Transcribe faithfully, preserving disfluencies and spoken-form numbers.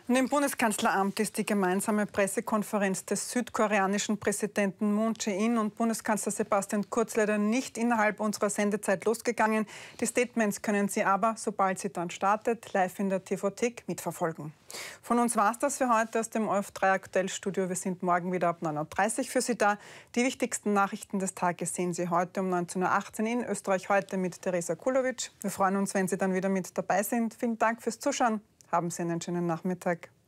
Und im Bundeskanzleramt ist die gemeinsame Pressekonferenz des südkoreanischen Präsidenten Moon Jae-in und Bundeskanzler Sebastian Kurz leider nicht innerhalb unserer Sendezeit losgegangen. Die Statements können Sie aber, sobald sie dann startet, live in der T V-Thek mitverfolgen. Von uns war es das für heute aus dem O R F drei Aktuell Studio. Wir sind morgen wieder ab neun Uhr dreißig für Sie da. Die wichtigsten Nachrichten des Tages sehen Sie heute um neunzehn Uhr achtzehn in Österreich heute mit Teresa Kulovic. Wir freuen uns, wenn Sie dann wieder mit dabei sind. Vielen Dank fürs Zuschauen. Haben Sie einen schönen Nachmittag.